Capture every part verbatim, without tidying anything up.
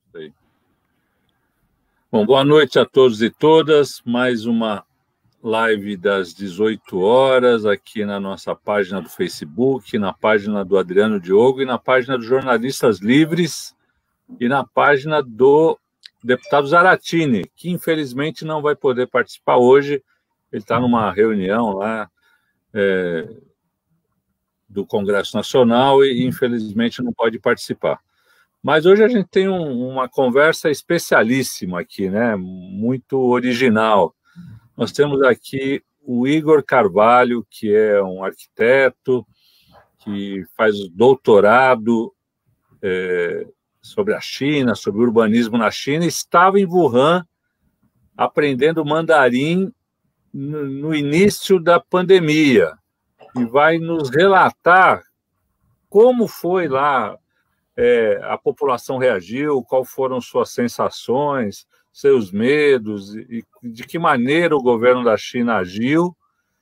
Sei. Bom, boa noite a todos e todas. Mais uma live das dezoito horas aqui na nossa página do Facebook, na página do Adriano Diogo e na página dos Jornalistas Livres e na página do deputado Zaratini, que infelizmente não vai poder participar hoje. Ele está numa reunião lá é, do Congresso Nacional e infelizmente não pode participar. Mas hoje a gente tem um, uma conversa especialíssima aqui, né? Muito original. Nós temos aqui o Igor Carvalho, que é um arquiteto, que faz doutorado é, sobre a China, sobre urbanismo na China, estava em Wuhan aprendendo mandarim no, no início da pandemia e vai nos relatar como foi lá, é, a população reagiu, quais foram suas sensações, seus medos e de que maneira o governo da China agiu,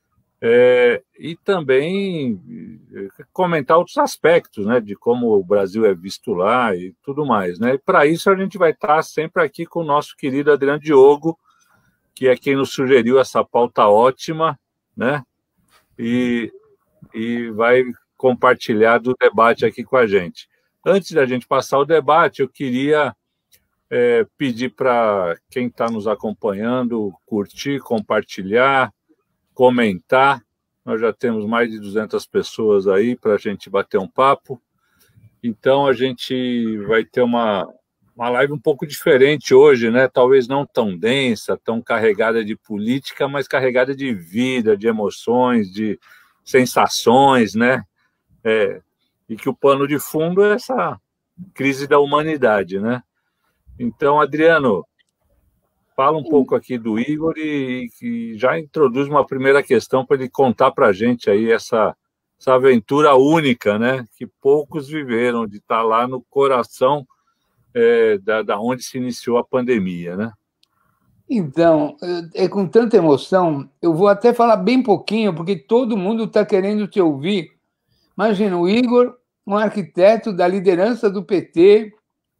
é, e também comentar outros aspectos, né, de como o Brasil é visto lá e tudo mais, né? E para isso a gente vai estar sempre aqui com o nosso querido Adriano Diogo, que é quem nos sugeriu essa pauta ótima, né? E, e vai compartilhar do debate aqui com a gente. Antes da gente passar o debate, eu queria é, pedir para quem está nos acompanhando curtir, compartilhar, comentar. Nós já temos mais de duzentas pessoas aí para a gente bater um papo. Então, a gente vai ter uma, uma live um pouco diferente hoje, né? Talvez não tão densa, tão carregada de política, mas carregada de vida, de emoções, de sensações, né? É, e que o pano de fundo é essa crise da humanidade, né? Então, Adriano, fala um pouco aqui do Igor e, e já introduz uma primeira questão para ele contar para a gente aí essa, essa aventura única, né? Que poucos viveram, de estar lá no coração é, da, da onde se iniciou a pandemia, né? Então, é com tanta emoção, eu vou até falar bem pouquinho, porque todo mundo está querendo te ouvir. Imagina, o Igor, um arquiteto da liderança do P T,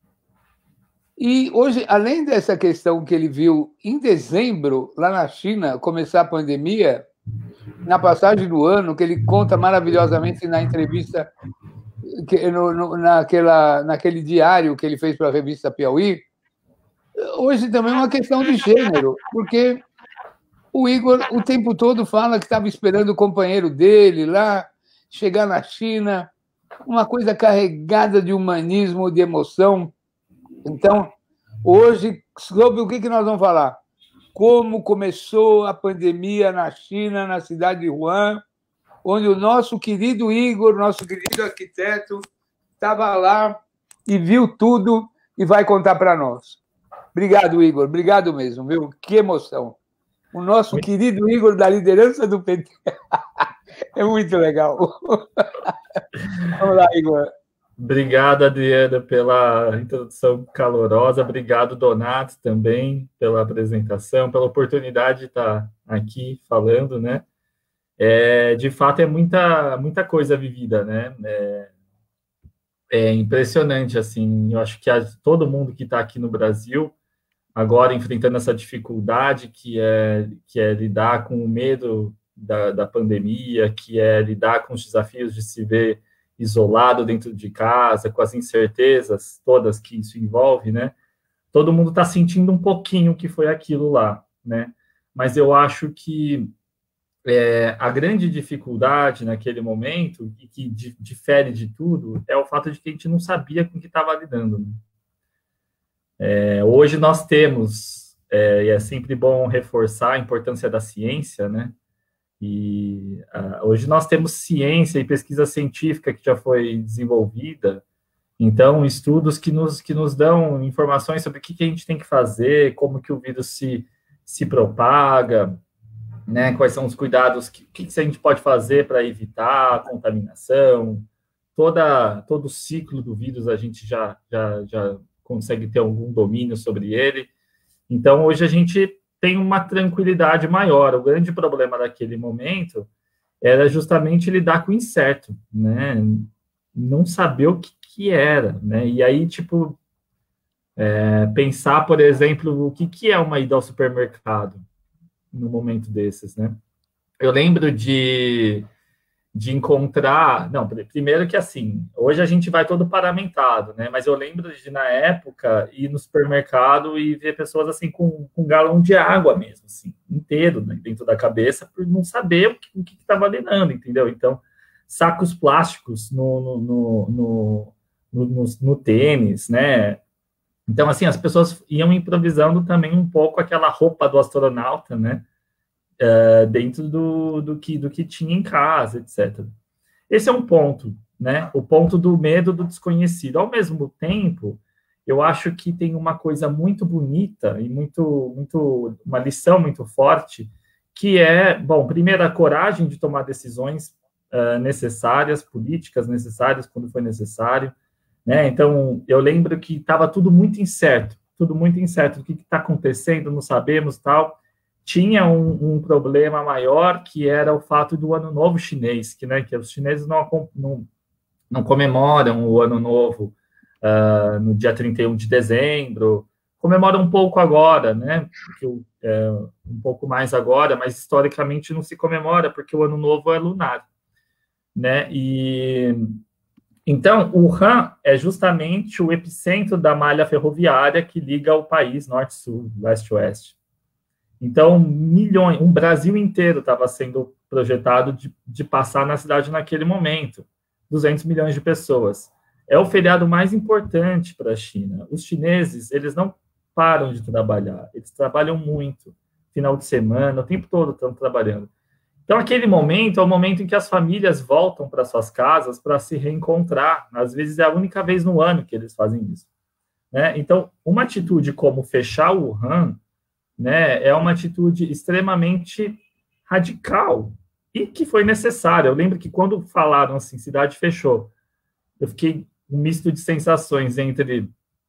e hoje, além dessa questão que ele viu em dezembro, lá na China, começar a pandemia, na passagem do ano, que ele conta maravilhosamente na entrevista, que, no, no, naquela, naquele diário que ele fez para a revista Piauí, hoje também é uma questão de gênero, porque o Igor o tempo todo fala que estava esperando o companheiro dele lá, chegar na China, uma coisa carregada de humanismo, de emoção. Então, hoje, sobre o que nós vamos falar? Como começou a pandemia na China, na cidade de Wuhan, onde o nosso querido Igor, nosso querido arquiteto, estava lá e viu tudo e vai contar para nós. Obrigado, Igor. Obrigado mesmo, viu? Que emoção. O nosso muito... querido Igor da liderança do P T. É muito legal. Vamos lá, Igor. Obrigado, Adriana, pela introdução calorosa. Obrigado, Donato, também, pela apresentação, pela oportunidade de estar aqui falando, né? É, de fato, é muita, muita coisa vivida, né? É, é impressionante, assim. Eu acho que a, todo mundo que está aqui no Brasil, agora enfrentando essa dificuldade que é, que é lidar com o medo da, da pandemia, que é lidar com os desafios de se ver isolado dentro de casa, com as incertezas todas que isso envolve, né? Todo mundo está sentindo um pouquinho o que foi aquilo lá, né? Mas eu acho que é, a grande dificuldade naquele momento, e que difere de tudo, é o fato de que a gente não sabia com o que estava lidando, né? É, hoje nós temos, é, e é sempre bom reforçar a importância da ciência, né? E uh, hoje nós temos ciência e pesquisa científica que já foi desenvolvida, então estudos que nos, que nos dão informações sobre o que, que a gente tem que fazer, como que o vírus se, se propaga, né, quais são os cuidados, o que, que a gente pode fazer para evitar a contaminação, toda, todo o ciclo do vírus a gente já, já, já consegue ter algum domínio sobre ele. Então hoje a gente tem uma tranquilidade maior. O grande problema daquele momento era justamente lidar com o incerto, né? Não saber o que, que era, né? E aí, tipo, É, pensar, por exemplo, o que, que é uma ida ao supermercado no momento desses, né? Eu lembro de, de encontrar... Não, primeiro que assim, hoje a gente vai todo paramentado, né? Mas eu lembro de, na época, ir no supermercado e ver pessoas assim com, com um galão de água mesmo, assim, inteiro, né, dentro da cabeça, por não saber o que estava lidando, entendeu? Então, sacos plásticos no, no, no, no, no, no, no tênis, né? Então, assim, as pessoas iam improvisando também um pouco aquela roupa do astronauta, né? Uh, dentro do, do, que, do que tinha em casa, etcétera. Esse é um ponto, né? O ponto do medo do desconhecido. Ao mesmo tempo, eu acho que tem uma coisa muito bonita e muito, muito, uma lição muito forte, que é, bom, primeiro, a coragem de tomar decisões uh, necessárias, políticas necessárias, quando foi necessário, né? Então, eu lembro que estava tudo muito incerto, tudo muito incerto, o que está acontecendo, não sabemos, tal. Tinha um, um problema maior, que era o fato do Ano Novo chinês, que, né, que os chineses não, não, não comemoram o Ano Novo uh, no dia trinta e um de dezembro, comemoram um pouco agora, né, porque, é, um pouco mais agora, mas historicamente não se comemora, porque o Ano Novo é lunar, né, e... Então, Wuhan é justamente o epicentro da malha ferroviária que liga o país norte-sul, leste-oeste. Então, milhões, um Brasil inteiro estava sendo projetado de, de passar na cidade naquele momento, duzentos milhões de pessoas. É o feriado mais importante para a China. Os chineses, eles não param de trabalhar, eles trabalham muito, final de semana, o tempo todo estão trabalhando. Então, aquele momento é o momento em que as famílias voltam para suas casas para se reencontrar. Às vezes é a única vez no ano que eles fazem isso, né? Então, uma atitude como fechar o Wuhan, né, é uma atitude extremamente radical e que foi necessária. Eu lembro que quando falaram assim, cidade fechou, eu fiquei um misto de sensações entre,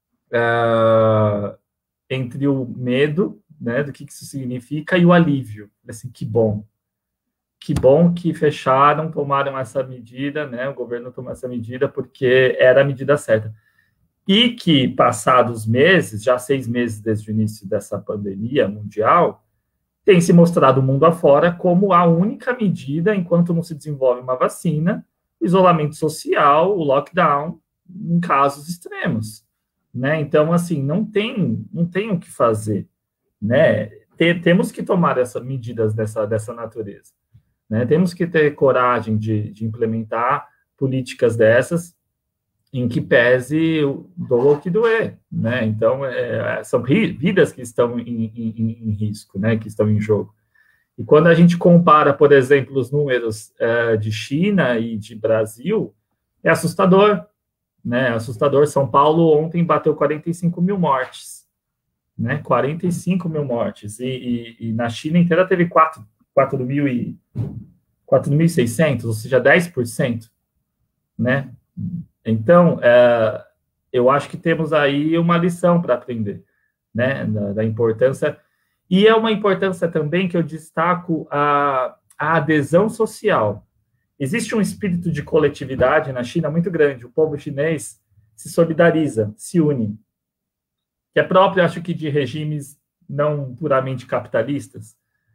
uh, entre o medo, né, do que isso significa, e o alívio. Assim, que bom. Que bom que fecharam, tomaram essa medida, né, o governo tomou essa medida porque era a medida certa. E que, passados meses, já seis meses desde o início dessa pandemia mundial, tem se mostrado o mundo afora como a única medida, enquanto não se desenvolve uma vacina, o isolamento social, o lockdown, em casos extremos, né? Então, assim, não tem, não tem o que fazer, né? Tem, temos que tomar essas medidas dessa, dessa natureza, né? Temos que ter coragem de, de implementar políticas dessas, em que pese doa o que doer, né? Então, é, são vidas que estão em, em, em risco, né? Que estão em jogo. E quando a gente compara, por exemplo, os números é, de China e de Brasil, é assustador, né? É assustador. São Paulo ontem bateu quarenta e cinco mil mortes, né? quarenta e cinco mil mortes. E, e, e na China inteira teve quatro mil e seiscentos, ou seja, dez por cento, né? Então, é, eu acho que temos aí uma lição para aprender, né, da, da importância, e é uma importância também que eu destaco a, a adesão social. Existe um espírito de coletividade na China muito grande, o povo chinês se solidariza, se une, que é próprio, acho que, de regimes não puramente capitalistas.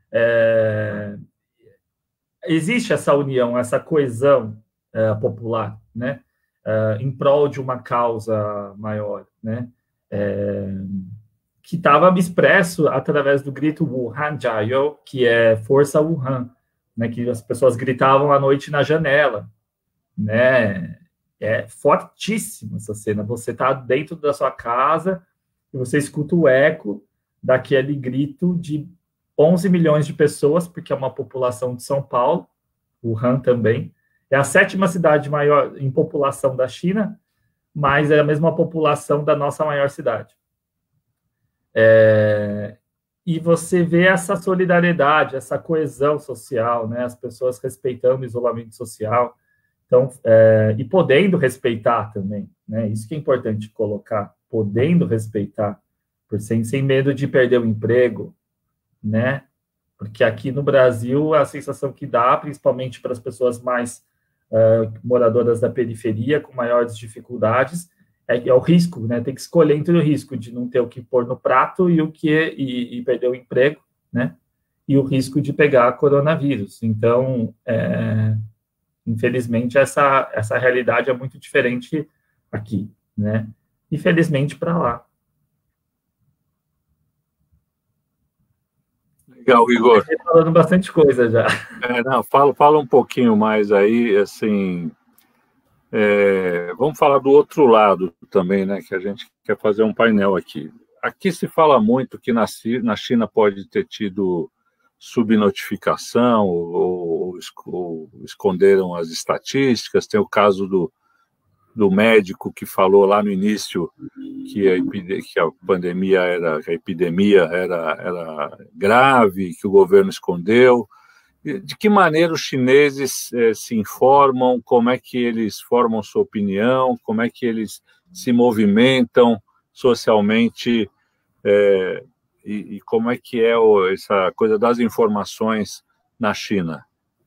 É, existe essa união, essa coesão é, popular, né? Uh, em prol de uma causa maior, né, é, que estava expresso através do grito Wuhan Jiao, que é Força Wuhan, né, que as pessoas gritavam à noite na janela, né, é fortíssima essa cena, você está dentro da sua casa e você escuta o eco daquele grito de onze milhões de pessoas, porque é uma população de São Paulo, Wuhan também, é a sétima cidade maior em população da China, mas é a mesma população da nossa maior cidade. É, e você vê essa solidariedade, essa coesão social, né? As pessoas respeitando o isolamento social, então, é, e podendo respeitar também, né? Isso que é importante colocar, podendo respeitar, por sem, sem medo de perder o emprego, né? Porque aqui no Brasil, a sensação que dá, principalmente para as pessoas mais Uh, moradoras da periferia com maiores dificuldades, é, é o risco, né? Tem que escolher entre o risco de não ter o que pôr no prato e o que e, e perder o emprego, né? E o risco de pegar coronavírus. Então, é, infelizmente, essa, essa realidade é muito diferente aqui, né? E felizmente para lá. Legal, Igor. Estou falando bastante coisa já. É, não, fala, fala um pouquinho mais aí, assim. É, vamos falar do outro lado também, né? Que a gente quer fazer um painel aqui. Aqui se fala muito que na, na China pode ter tido subnotificação ou, ou, ou esconderam as estatísticas. Tem o caso do, do médico que falou lá no início que a, que a pandemia era, que a epidemia era, era grave, que o governo escondeu. De que maneira os chineses eh, se informam, como é que eles formam sua opinião, como é que eles se movimentam socialmente eh, e, e como é que é o, essa coisa das informações na China?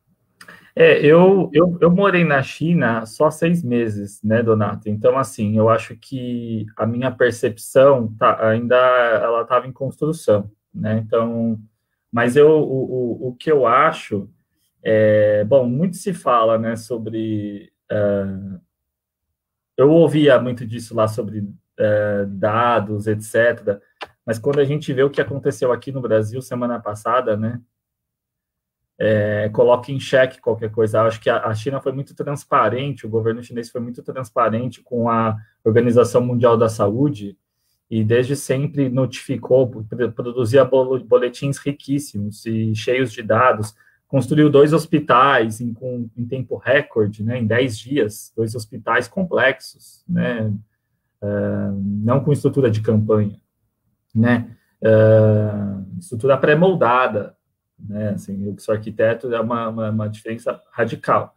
É, eu, eu, eu morei na China só seis meses, né, Donato? Então, assim, eu acho que a minha percepção tá, ainda ela estava em construção, né? Então, mas eu, o, o, o que eu acho, é, bom, muito se fala, né, sobre, uh, eu ouvia muito disso lá sobre uh, dados, etcétera, mas quando a gente vê o que aconteceu aqui no Brasil semana passada, né, É, coloca em xeque qualquer coisa. Eu acho que a, a China foi muito transparente, o governo chinês foi muito transparente com a Organização Mundial da Saúde e desde sempre notificou, produzia boletins riquíssimos e cheios de dados, construiu dois hospitais em, com, em tempo recorde, né, em dez dias, dois hospitais complexos, né, uh, não com estrutura de campanha, né, uh, estrutura pré-moldada, né, assim, eu que sou arquiteto, é uma, uma, uma diferença radical.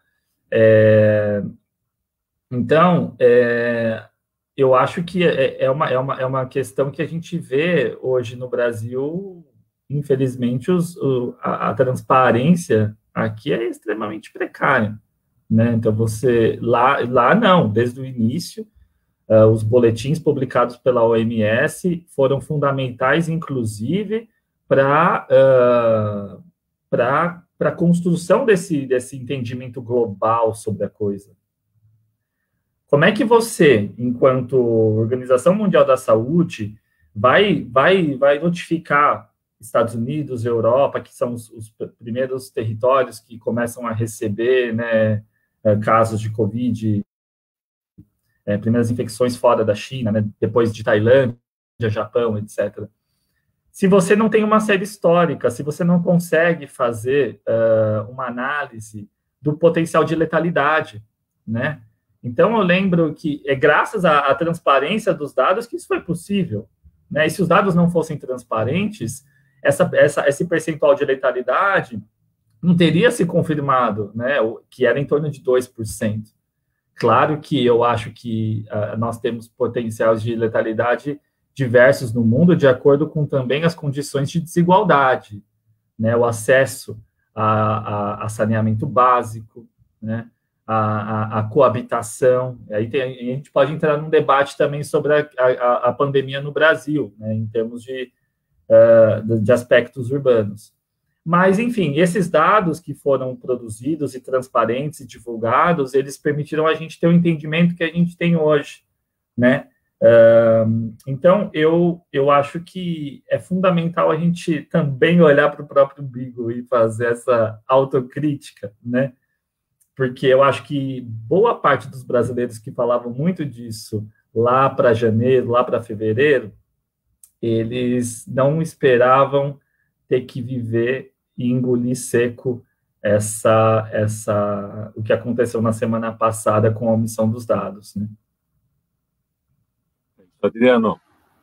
É, então, é, eu acho que é, é, uma, é, uma, é uma questão que a gente vê hoje no Brasil, infelizmente, os, o, a, a transparência aqui é extremamente precária, né, então você, lá, lá não, desde o início, uh, os boletins publicados pela O M S foram fundamentais, inclusive, para uh, para a construção desse, desse entendimento global sobre a coisa. Como é que você, enquanto Organização Mundial da Saúde, vai, vai, vai notificar Estados Unidos, Europa, que são os, os primeiros territórios que começam a receber, né, casos de Covid, é, primeiras infecções fora da China, né, depois de Tailândia, Japão, etcétera, se você não tem uma série histórica, se você não consegue fazer uh, uma análise do potencial de letalidade, né? Então, eu lembro que é graças à, à transparência dos dados que isso foi possível, né? E se os dados não fossem transparentes, essa, essa, esse percentual de letalidade não teria se confirmado, né? Que era em torno de dois por cento. Claro que eu acho que uh, nós temos potenciais de letalidade diversos no mundo, de acordo com também as condições de desigualdade, né, o acesso a, a, a saneamento básico, né, a, a, a coabitação. Aí tem, a gente pode entrar num debate também sobre a, a, a pandemia no Brasil, né, em termos de, uh, de aspectos urbanos. Mas, enfim, esses dados que foram produzidos e transparentes e divulgados, eles permitiram a gente ter o entendimento que a gente tem hoje, né? Uh, então, eu, eu acho que é fundamental a gente também olhar para o próprio umbigo e fazer essa autocrítica, né? Porque eu acho que boa parte dos brasileiros que falavam muito disso lá para janeiro, lá para fevereiro, eles não esperavam ter que viver e engolir seco essa, essa, o que aconteceu na semana passada com a omissão dos dados, né? Adriano.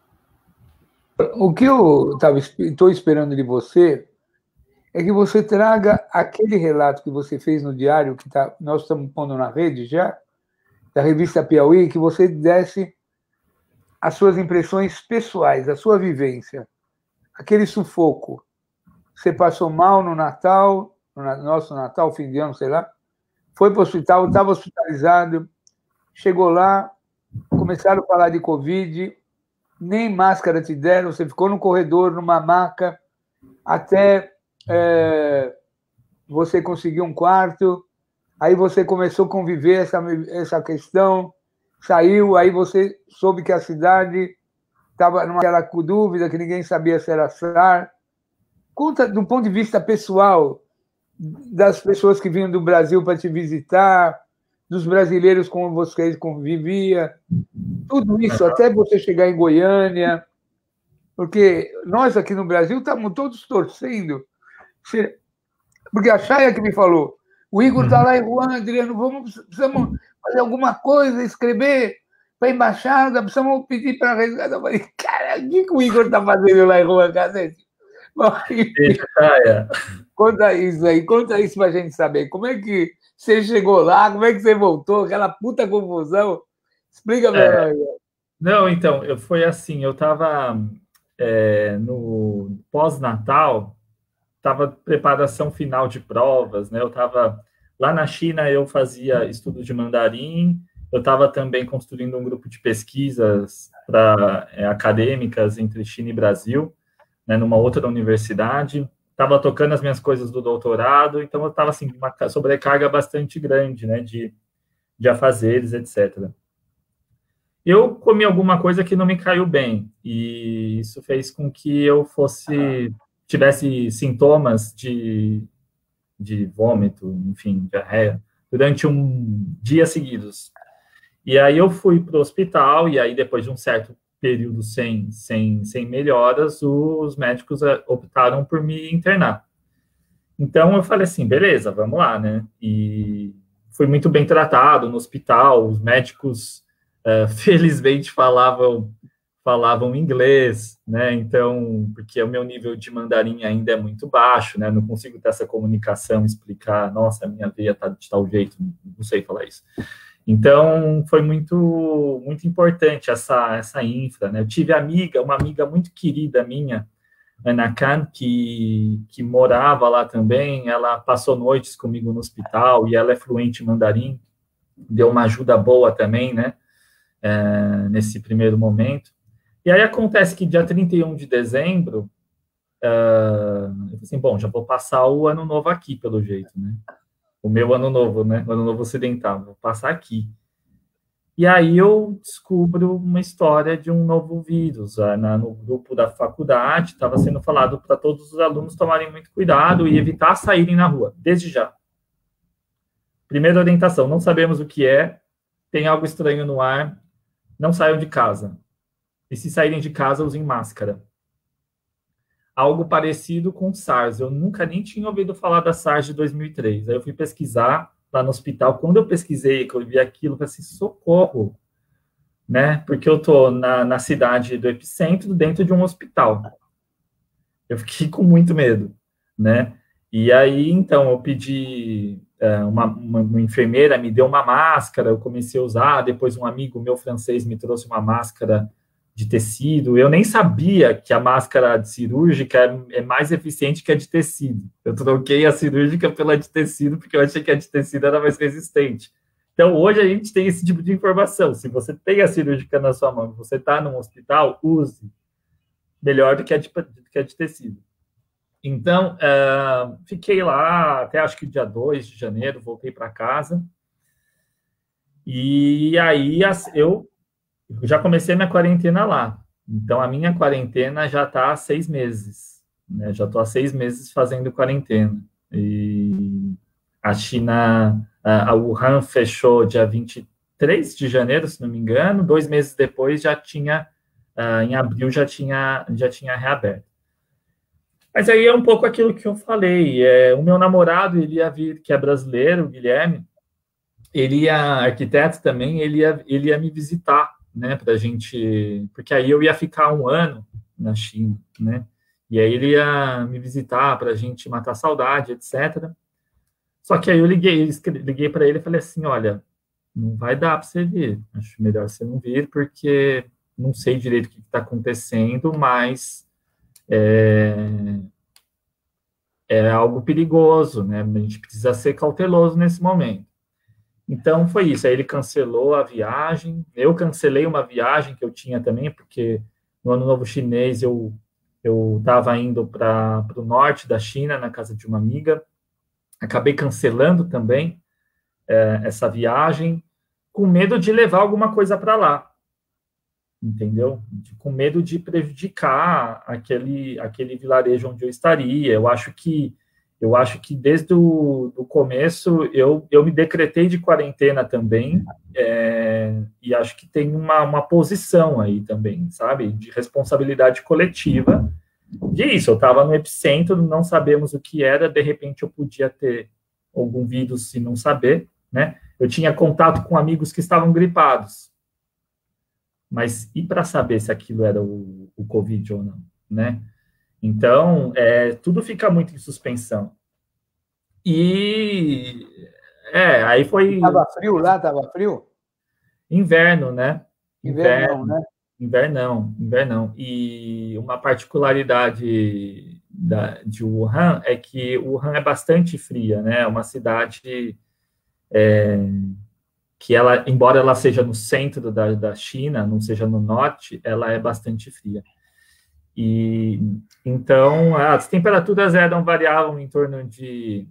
O que eu estou esperando de você é que você traga aquele relato que você fez no diário, que tá, nós estamos pondo na rede já, da revista Piauí, que você desse as suas impressões pessoais, a sua vivência, aquele sufoco. Você passou mal no Natal, no nosso Natal, fim de ano, sei lá, foi para o hospital, estava hospitalizado, chegou lá, começaram a falar de Covid, nem máscara te deram, você ficou no corredor, numa maca, até é, você conseguir um quarto, aí você começou a conviver essa, essa questão, saiu, aí você soube que a cidade estava naquela dúvida, que ninguém sabia se era SARS. Conta, do ponto de vista pessoal, das pessoas que vinham do Brasil para te visitar, dos brasileiros com vocês convivia, tudo isso, até você chegar em Goiânia, porque nós aqui no Brasil estamos todos torcendo, porque a Chaya que me falou, o Igor está lá em Wuhan, Adriano, vamos, precisamos fazer alguma coisa, escrever para a embaixada, precisamos pedir para a resgate. Eu falei, cara, o que, que o Igor está fazendo lá em Wuhan, cacete? Conta isso aí, conta isso para a gente saber. Como é que você chegou lá, como é que você voltou, aquela puta confusão? Explica para nós. Não, então, eu, foi assim, eu estava é, no pós-natal, estava preparação final de provas, né? Eu estava lá na China, eu fazia estudos de mandarim, eu estava também construindo um grupo de pesquisas para é, acadêmicas entre China e Brasil, né, numa outra universidade, estava tocando as minhas coisas do doutorado, então eu estava assim, uma sobrecarga bastante grande, né, de, de afazeres, etcétera. Eu comi alguma coisa que não me caiu bem, e isso fez com que eu fosse, tivesse sintomas de, de vômito, enfim, diarreia, durante um dia seguidos. E aí eu fui para o hospital, e aí depois de um certo período sem, sem, sem melhoras, os médicos optaram por me internar. Então, eu falei assim, beleza, vamos lá, né? E fui muito bem tratado no hospital, os médicos, uh, felizmente, falavam, falavam inglês, né? Então, porque o meu nível de mandarim ainda é muito baixo, né? Não consigo ter essa comunicação, explicar, nossa, a minha veia tá de tal jeito, não sei falar isso. Então, foi muito, muito importante essa, essa infra, né? Eu tive amiga, uma amiga muito querida minha, Ana Khan, que, que morava lá também, ela passou noites comigo no hospital, e ela é fluente em mandarim, deu uma ajuda boa também, né? É, nesse primeiro momento. E aí acontece que dia trinta e um de dezembro, uh, eu falei assim, bom, já vou passar o ano novo aqui, pelo jeito, né? O meu ano novo, né? O ano novo ocidental, vou passar aqui. E aí eu descubro uma história de um novo vírus. Na, no grupo da faculdade, estava sendo falado para todos os alunos tomarem muito cuidado e evitar saírem na rua, desde já. Primeira orientação, não sabemos o que é, tem algo estranho no ar, não saiam de casa. E se saírem de casa, usem máscara. Algo parecido com SARS. Eu nunca nem tinha ouvido falar da SARS de dois mil e três. Aí eu fui pesquisar lá no hospital. Quando eu pesquisei, que eu vi aquilo, eu falei assim, socorro, né? Porque eu tô na, na cidade do epicentro, dentro de um hospital. Eu fiquei com muito medo, né? E aí, então, eu pedi, uma, uma, uma enfermeira me deu uma máscara, eu comecei a usar, depois um amigo meu francês me trouxe uma máscara de tecido. Eu nem sabia que a máscara cirúrgica é mais eficiente que a de tecido. Eu troquei a cirúrgica pela de tecido, porque eu achei que a de tecido era mais resistente. Então, hoje a gente tem esse tipo de informação. Se você tem a cirúrgica na sua mão, você está num hospital, use. Melhor do que a de, do que a de tecido. Então, uh, fiquei lá até acho que dia dois de janeiro, voltei para casa. E aí eu já comecei minha quarentena lá. Então, a minha quarentena já está há seis meses. Né? Já estou há seis meses fazendo quarentena. E a China, a Wuhan fechou dia vinte e três de janeiro, se não me engano. Dois meses depois, já tinha, em abril, já tinha, já tinha reaberto. Mas aí é um pouco aquilo que eu falei. É, o meu namorado, ele ia vir, que é brasileiro, o Guilherme, ele ia, arquiteto também, ele ia, ele ia me visitar, né, pra gente, porque aí eu ia ficar um ano na China, né, e aí ele ia me visitar pra gente matar saudade, etcétera. Só que aí eu liguei, liguei para ele e falei assim, olha, não vai dar para você vir, acho melhor você não vir, porque não sei direito o que está acontecendo, mas é, é algo perigoso, né, a gente precisa ser cauteloso nesse momento. Então, foi isso. Aí ele cancelou a viagem. Eu cancelei uma viagem que eu tinha também, porque no Ano Novo Chinês eu eu estava indo para o norte da China, na casa de uma amiga. Acabei cancelando também é, essa viagem, com medo de levar alguma coisa para lá. Entendeu? Com medo de prejudicar aquele, aquele vilarejo onde eu estaria. Eu acho que Eu acho que desde o do começo eu, eu me decretei de quarentena também, é, e acho que tem uma, uma posição aí também, sabe, de responsabilidade coletiva. De isso, eu estava no epicentro, não sabemos o que era, de repente eu podia ter algum vírus e não saber, né? Eu tinha contato com amigos que estavam gripados, mas e para saber se aquilo era o, o Covid ou não, né? Então, é, tudo fica muito em suspensão. E, é, aí foi... Estava frio lá? Estava frio? Inverno, né? Invernão, né? Invernão, invernão. E uma particularidade da, de Wuhan é que Wuhan é bastante fria, né? É uma cidade é, que, ela, embora ela seja no centro da, da China, não seja no norte, ela é bastante fria. E então as temperaturas eram variavam em torno de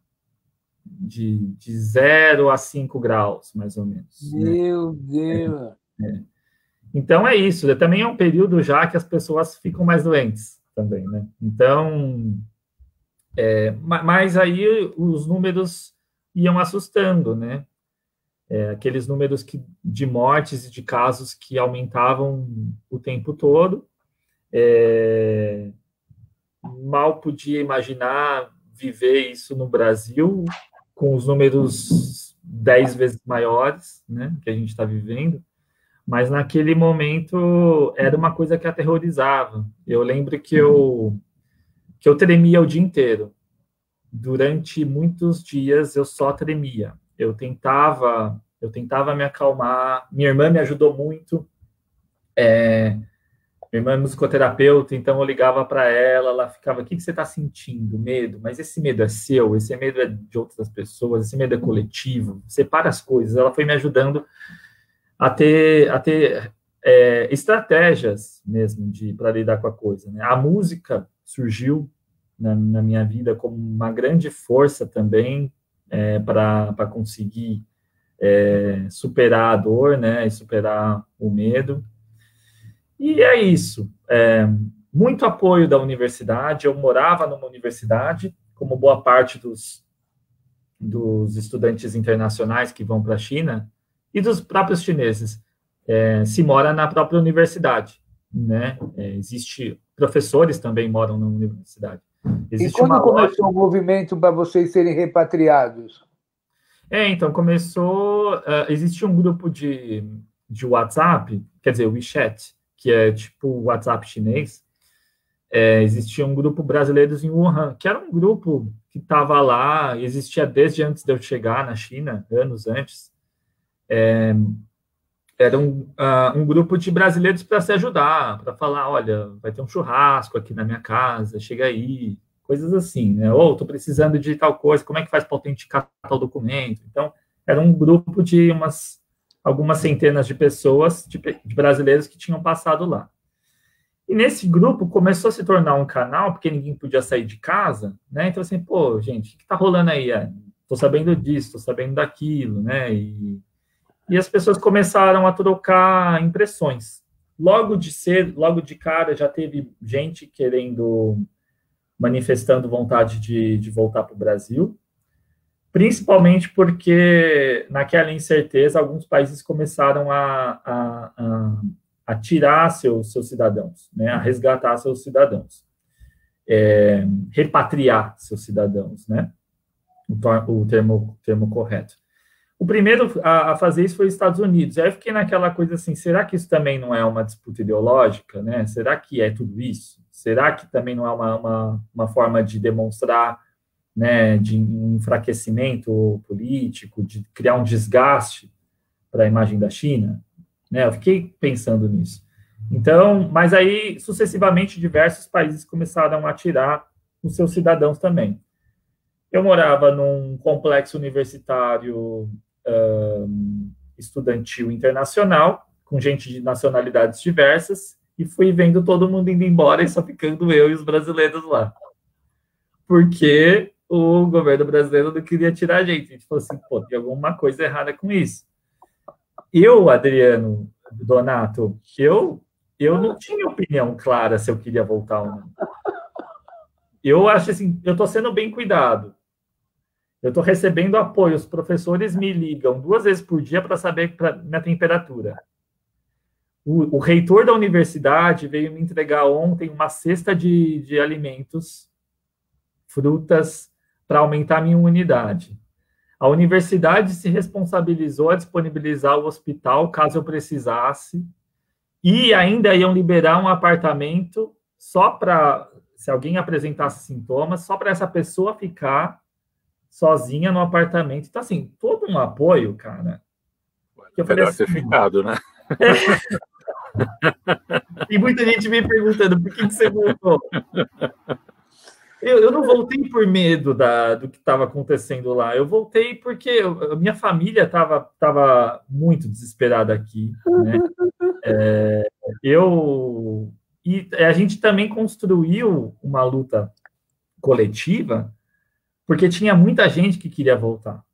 de, de zero a cinco graus, mais ou menos. Meu né? Deus! É, é. Então é isso. Também é um período já que as pessoas ficam mais doentes também, né? Então, é, mas aí os números iam assustando, né? É, aqueles números que, de mortes e de casos que aumentavam o tempo todo. É, mal podia imaginar viver isso no Brasil, com os números dez vezes maiores, né, que a gente está vivendo, mas naquele momento era uma coisa que aterrorizava. Eu lembro que eu, que eu tremia o dia inteiro. Durante muitos dias eu só tremia. Eu tentava, eu tentava me acalmar, minha irmã me ajudou muito, é, minha irmã é musicoterapeuta, então eu ligava para ela, ela ficava, o que, que você está sentindo? Medo? Mas esse medo é seu, esse medo é de outras pessoas, esse medo é coletivo, separa as coisas. Ela foi me ajudando a ter, a ter é, estratégias mesmo para lidar com a coisa, né? A música surgiu na, na minha vida como uma grande força também é, para conseguir é, superar a dor, né? E superar o medo. E é isso, é, muito apoio da universidade. Eu morava numa universidade, como boa parte dos, dos estudantes internacionais que vão para a China, e dos próprios chineses, é, se mora na própria universidade, né? É, existe, professores também moram na universidade. Existe e quando começou loja... o movimento para vocês serem repatriados? É, então, começou, uh, existe um grupo de, de WhatsApp, quer dizer, o WeChat, que é tipo o WhatsApp chinês. É, existia um grupo brasileiros em Wuhan, que era um grupo que estava lá, existia desde antes de eu chegar na China, anos antes. É, era um, uh, um grupo de brasileiros para se ajudar, para falar, olha, vai ter um churrasco aqui na minha casa, chega aí, coisas assim, né? Ou estou precisando de tal coisa, como é que faz para autenticar tal documento? Então, era um grupo de umas algumas centenas de pessoas, de, de brasileiros que tinham passado lá. E nesse grupo começou a se tornar um canal, porque ninguém podia sair de casa, né? Então, assim, pô, gente, o que está rolando aí? Estou sabendo disso, estou sabendo daquilo, né? E, e as pessoas começaram a trocar impressões. Logo de cedo, logo de cara, já teve gente querendo, manifestando vontade de, de voltar para o Brasil, principalmente porque, naquela incerteza, alguns países começaram a, a, a, a tirar seus, seus cidadãos, né, a resgatar seus cidadãos, é, repatriar seus cidadãos, né, o, o termo, termo correto. O primeiro a, a fazer isso foi os Estados Unidos. Aí eu fiquei naquela coisa assim, será que isso também não é uma disputa ideológica, né? Será que é tudo isso? Será que também não é uma, uma, uma forma de demonstrar, né, de um enfraquecimento político, de criar um desgaste para a imagem da China, né? Eu fiquei pensando nisso. Então, mas aí, sucessivamente, diversos países começaram a tirar os seus cidadãos também. Eu morava num complexo universitário um, estudantil internacional, com gente de nacionalidades diversas, e fui vendo todo mundo indo embora e só ficando eu e os brasileiros lá. Porque o governo brasileiro não queria tirar a gente. A gente falou assim, pô, tem alguma coisa errada com isso. Eu, Adriano, Donato, eu, eu não tinha opinião clara se eu queria voltar ou não. Eu acho assim, eu estou sendo bem cuidado. Eu estou recebendo apoio. Os professores me ligam duas vezes por dia para saber pra minha temperatura. O, o reitor da universidade veio me entregar ontem uma cesta de, de alimentos, frutas, para aumentar a minha imunidade. A universidade se responsabilizou a disponibilizar o hospital, caso eu precisasse, e ainda iam liberar um apartamento só para, se alguém apresentasse sintomas, só para essa pessoa ficar sozinha no apartamento. Então, assim, todo um apoio, cara. Eu Melhor assim, ter ficado, né? E muita gente me perguntando, por que, que você voltou? Eu, eu não voltei por medo da, do que estava acontecendo lá. Eu voltei porque eu, a minha família estava tava muito desesperada aqui, né? É, eu... E a gente também construiu uma luta coletiva porque tinha muita gente que queria voltar.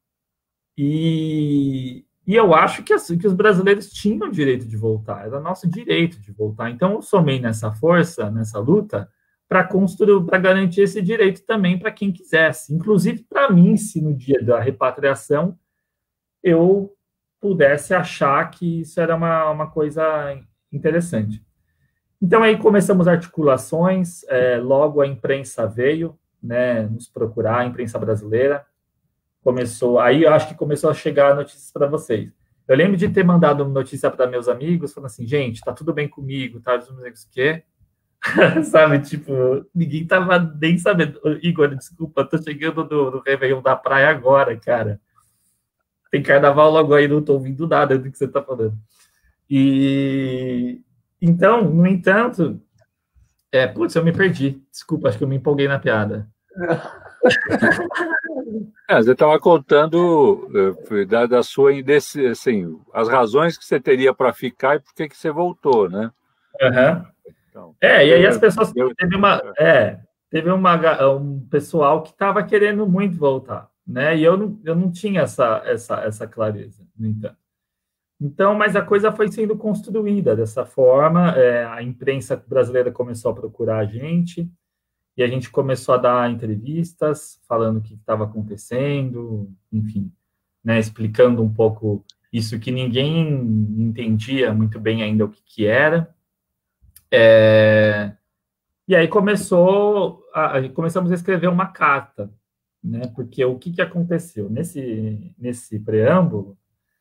E, e eu acho que, assim, que os brasileiros tinham o direito de voltar. Era nosso direito de voltar. Então, eu somei nessa força, nessa luta, para construir, para garantir esse direito também para quem quisesse. Inclusive, para mim, se no dia da repatriação eu pudesse achar que isso era uma, uma coisa interessante. Então, aí começamos articulações, é, logo a imprensa veio, né, nos procurar, a imprensa brasileira, começou, aí eu acho que começou a chegar notícias para vocês. Eu lembro de ter mandado notícia para meus amigos, falando assim, gente, tá tudo bem comigo, tá, os amigos o quê? Sabe, tipo, ninguém tava nem sabendo. Igor, desculpa, tô chegando no, no Réveillon da praia agora, cara. Tem carnaval logo aí, não tô ouvindo nada do que você tá falando. E então, no entanto, é, putz, eu me perdi. Desculpa, acho que eu me empolguei na piada. É, você estava contando da, da sua indeci... assim, as razões que você teria para ficar e por que que você voltou, né? Uhum. Então, é, e aí as pessoas eu... teve uma, é, teve uma, um pessoal que estava querendo muito voltar, né? E eu não, eu não tinha essa, essa, essa clareza, no entanto. Então, mas a coisa foi sendo construída dessa forma, é, a imprensa brasileira começou a procurar a gente, e a gente começou a dar entrevistas, falando o que estava acontecendo, enfim, né, explicando um pouco isso que ninguém entendia muito bem ainda o que, que era. É, e aí começou, a, começamos a escrever uma carta, né, porque o que, que aconteceu? Nesse, nesse preâmbulo,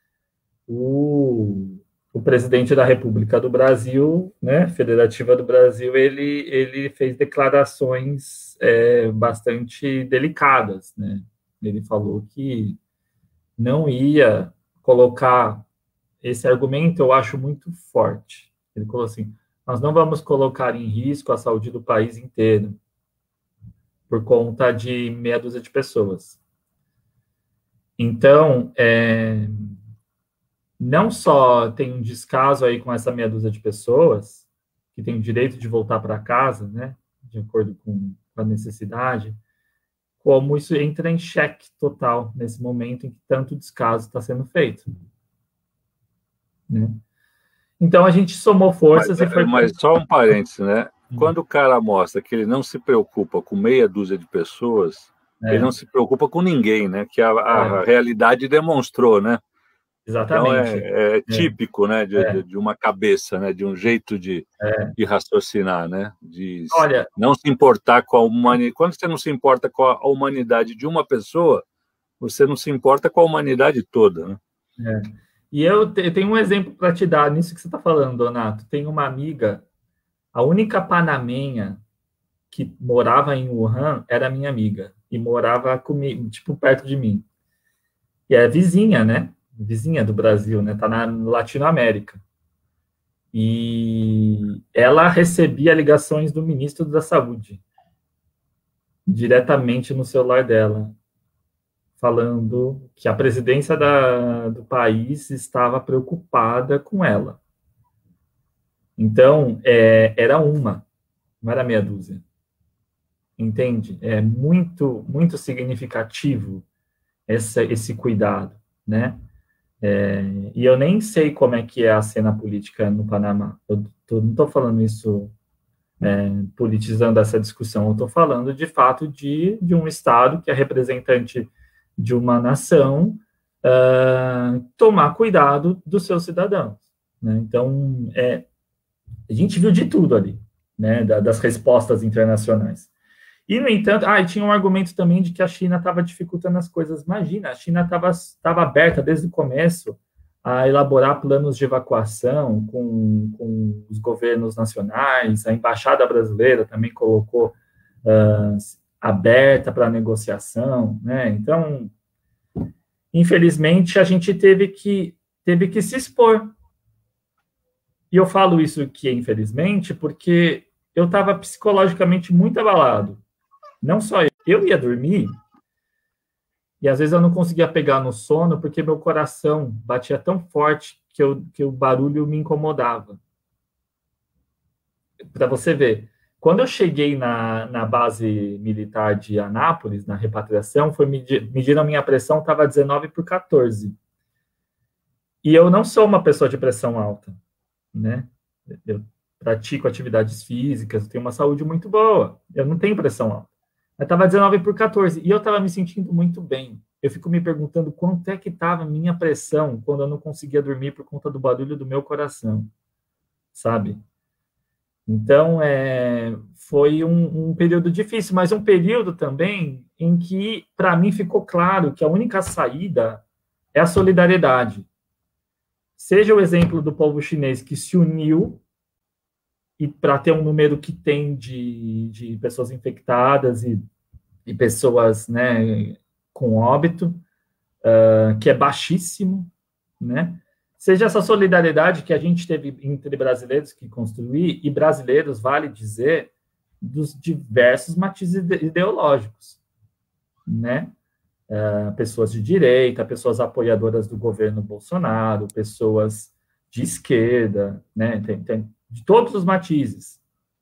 o, o presidente da República do Brasil, né, Federativa do Brasil, ele, ele fez declarações é, bastante delicadas, né? Ele falou que não ia colocar esse argumento, eu acho muito forte. Ele falou assim, nós não vamos colocar em risco a saúde do país inteiro por conta de meia dúzia de pessoas. Então, é, não só tem um descaso aí com essa meia dúzia de pessoas, que tem o direito de voltar para casa, né, de acordo com a necessidade, como isso entra em xeque total nesse momento em que tanto descaso está sendo feito. Né? Então, a gente somou forças mas, e foi... Mas só um parênteses, né? Quando o cara mostra que ele não se preocupa com meia dúzia de pessoas, é. ele não se preocupa com ninguém, né? Que a, a é. realidade demonstrou, né? Exatamente. Então, é, é típico, é. né, de, é. de uma cabeça, né, de um jeito de, é. de raciocinar, né, de Olha, não se importar com a humanidade. Quando você não se importa com a humanidade de uma pessoa, você não se importa com a humanidade toda, né? É. E eu, te, eu tenho um exemplo para te dar nisso que você está falando, Donato. Tem uma amiga, a única panamenha que morava em Wuhan era minha amiga, e morava comigo, tipo, perto de mim. E é vizinha, né? vizinha do Brasil, né? Tá na Latinoamérica. E ela recebia ligações do ministro da Saúde diretamente no celular dela, falando que a presidência da, do país estava preocupada com ela. Então, é, era uma, não era meia dúzia. Entende? É muito, muito significativo essa, esse cuidado, né? É, e eu nem sei como é que é a cena política no Panamá. Eu tô, não estou falando isso é, politizando essa discussão, eu estou falando, de fato, de, de um Estado que é representante de uma nação uh, tomar cuidado dos seus cidadãos, né? Então, é, a gente viu de tudo ali, né, da, das respostas internacionais. E, no entanto, ah, e tinha um argumento também de que a China estava dificultando as coisas. Imagina, a China estava aberta desde o começo a elaborar planos de evacuação com, com os governos nacionais, a Embaixada Brasileira também colocou uh, aberta para negociação, né? Então, infelizmente, a gente teve que, teve que se expor. E eu falo isso que, infelizmente, porque eu estava psicologicamente muito abalado. Não só eu, eu ia dormir, e às vezes eu não conseguia pegar no sono, porque meu coração batia tão forte que, eu, que o barulho me incomodava. Para você ver, quando eu cheguei na, na base militar de Anápolis, na repatriação, foi medir, mediram a minha pressão, estava dezenove por quatorze. E eu não sou uma pessoa de pressão alta, né? Eu pratico atividades físicas, eu tenho uma saúde muito boa, eu não tenho pressão alta. Eu estava dezenove por quatorze, e eu estava me sentindo muito bem. Eu fico me perguntando quanto é que estava a minha pressão quando eu não conseguia dormir por conta do barulho do meu coração, sabe? Então, é, foi um, um período difícil, mas um período também em que, para mim, ficou claro que a única saída é a solidariedade. Seja o exemplo do povo chinês que se uniu e para ter um número que tem de, de pessoas infectadas e, e pessoas, né, com óbito, uh, que é baixíssimo, né? Seja essa solidariedade que a gente teve entre brasileiros que construir, e brasileiros, vale dizer, dos diversos matizes ideológicos, né? Uh, pessoas de direita, pessoas apoiadoras do governo Bolsonaro, pessoas de esquerda, né? Tem, tem de todos os matizes.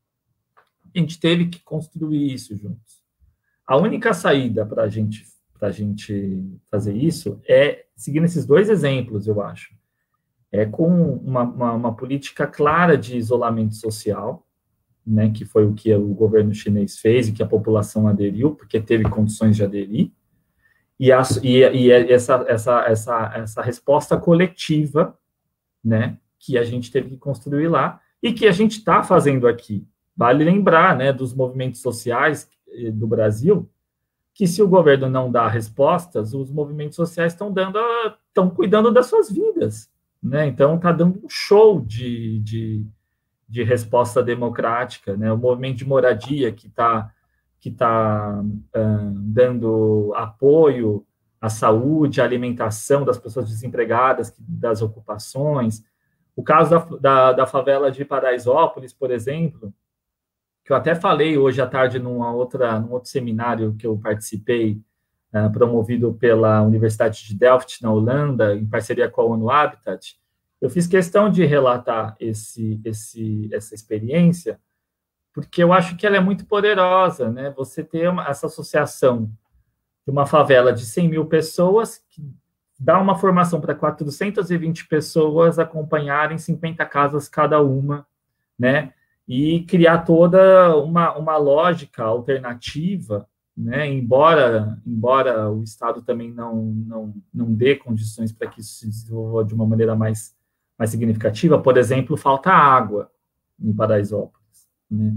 A gente teve que construir isso juntos. A única saída para a gente, para a gente fazer isso é seguindo esses dois exemplos, eu acho. É com uma, uma, uma política clara de isolamento social, né, que foi o que o governo chinês fez e que a população aderiu, porque teve condições de aderir, e, a, e, e essa, essa, essa, essa resposta coletiva, né, que a gente teve que construir lá, e que a gente está fazendo aqui. Vale lembrar, né, dos movimentos sociais do Brasil, que se o governo não dá respostas, os movimentos sociais estão dando, estão cuidando das suas vidas, né? Então está dando um show de, de, de resposta democrática, né? O movimento de moradia que está que tá, uh, dando apoio à saúde, à alimentação das pessoas desempregadas, das ocupações. O caso da, da, da favela de Paraisópolis, por exemplo, que eu até falei hoje à tarde numa outra, num outro seminário que eu participei, uh, promovido pela Universidade de Delft, na Holanda, em parceria com a ONU Habitat, eu fiz questão de relatar esse, esse, essa experiência, porque eu acho que ela é muito poderosa, né? Você ter uma, essa associação de uma favela de cem mil pessoas, que dá uma formação para quatrocentas e vinte pessoas acompanharem cinquenta casas cada uma, né? E criar toda uma, uma lógica alternativa, né? Embora, embora o Estado também não, não, não dê condições para que isso se desenvolva de uma maneira mais, mais significativa. Por exemplo, falta água em Paraisópolis, né?